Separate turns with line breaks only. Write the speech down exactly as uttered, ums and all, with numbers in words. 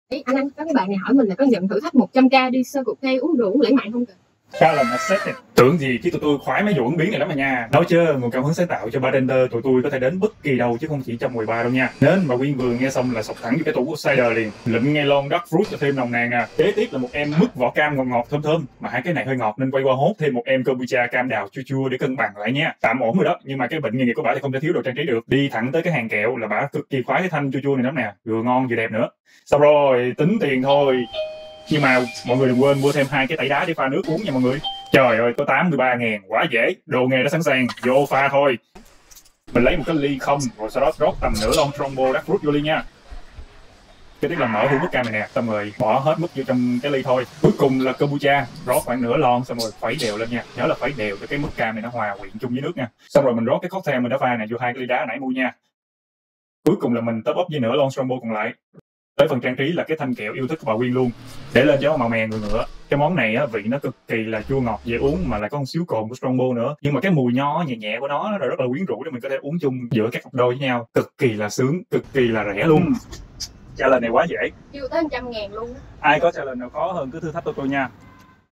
Ý, anh anh có cái bạn này hỏi mình là có nhận thử thách một trăm k đi Circle K uống rượu uống lãng mạn không kìa.
Challenge accepted. Tưởng gì chứ tụi tôi khoái mấy vụ ứng biến này lắm mà nha. Nói chứ nguồn cảm hứng sáng tạo cho bartender tụi tôi có thể đến bất kỳ đâu chứ không chỉ trong quầy bar đâu nha. Nên mà Quyên vừa nghe xong là sộc thẳng vô cái tủ của cider liền. Lụm nghe lon dark fruit cho thêm nồng nàn à. Kế tiếp là một em mứt vỏ cam ngọt ngọt thơm thơm, mà hai cái này hơi ngọt nên quay qua hốt thêm một em kombucha cam đào chua chua để cân bằng lại nha. Tạm ổn rồi đó, nhưng mà cái bệnh nghề nghiệp của bả thì không thể thiếu đồ trang trí được. Đi thẳng tới cái hàng kẹo là bả cực kỳ khoái cái thanh chua chua này lắm nè, vừa ngon vừa đẹp nữa. Xong rồi tính tiền thôi. Nhưng mà mọi người đừng quên mua thêm hai cái tẩy đá để pha nước uống nha mọi người. Trời ơi, có tám mươi ba ngàn, quá dễ. Đồ nghề đã sẵn sàng, vô pha thôi. Mình lấy một cái ly không, rồi sau đó rót tầm nửa lon Strongbow dark fruit vô ly nha. Cái tiếp là mở hũ mứt cam này nè, xong rồi bỏ hết mứt vô trong cái ly thôi. Cuối cùng là kombucha, rót khoảng nửa lon xong rồi khuấy đều lên nha. Nhớ là khuấy đều cho cái mứt cam này nó hòa quyện chung với nước nha. Xong rồi mình rót cái cocktail mình đã pha này vô hai cái ly đá nãy mua nha. Cuối cùng là mình top up với nửa lon Strongbow còn lại. Tới phần trang trí là cái thanh kẹo yêu thích của bà Quyên luôn, để lên cho màu mè người ngựa. Cái món này á, vị nó cực kỳ là chua ngọt dễ uống mà lại có một xíu cồn của Strongbow nữa, nhưng mà cái mùi nho nhẹ nhẹ của nó nó rất là quyến rũ để mình có thể uống chung giữa các cặp đôi với nhau, cực kỳ là sướng, cực kỳ là rẻ luôn. Challenge này quá dễ,
Chưa tới một trăm ngàn luôn.
ai có challenge nào khó hơn cứ thử thách tôi tôi nha.